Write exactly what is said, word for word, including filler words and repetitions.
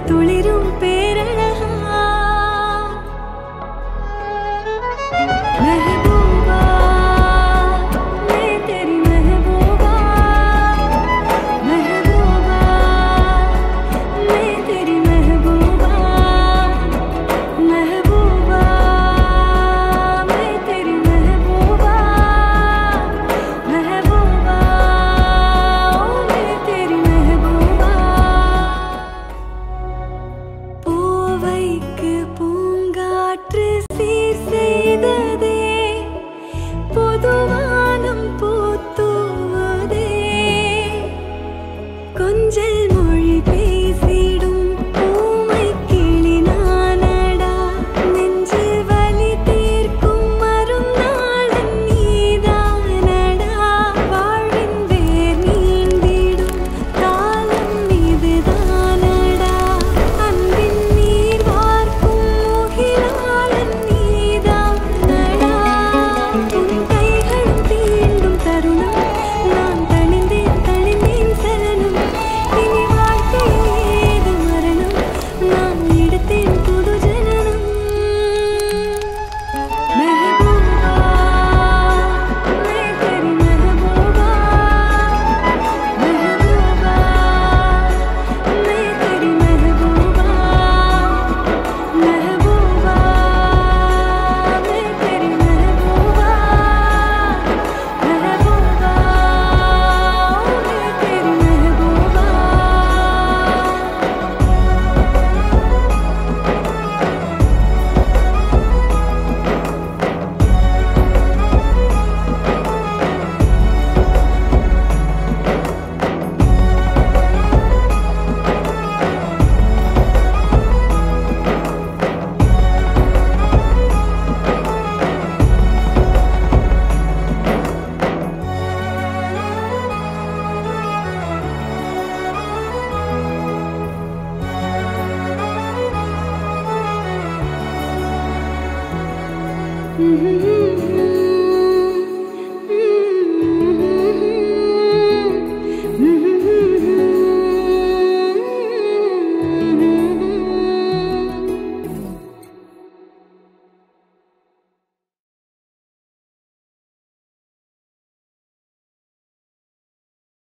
துளிரும் பேரழகா महबूबा मैं तेरी महबूबा महबूबा मैं तेरी महबूबा महबूबा मैं तेरी महबूबा महबूबा मैं तेरी महबूबा பூவைக்கு பூங்காற்று சீர் செய்ததே பொதுவானம் பூத்துவதே கொஞ்சல் மொழி பேசிடும் பூமை கிளி நானடா நெஞ்சில் வலி தீர்க்கும் மருநாளன் நீதானடா வாழ்வின் வேர் நீந்திடும் காலம் இதுதானடா அன்பின் நீர் வார்க்கும் முகிலாளன் நீதானடா உன் கைகளும் தீண்டும் தருணம் நான் தணிந்தேன் தணிந்தேன் சரணம் இனி வாழ்க்கையில் ஏது மரணம் நான் எடுத்தேன் புது ஜனனம் महबूबा मैं तेरी महबूबा महबूबा मैं तेरी महबूबा महबूबा मैं तेरी महबूबा महबूबा मैं तेरी महबूबा Mm-hmm.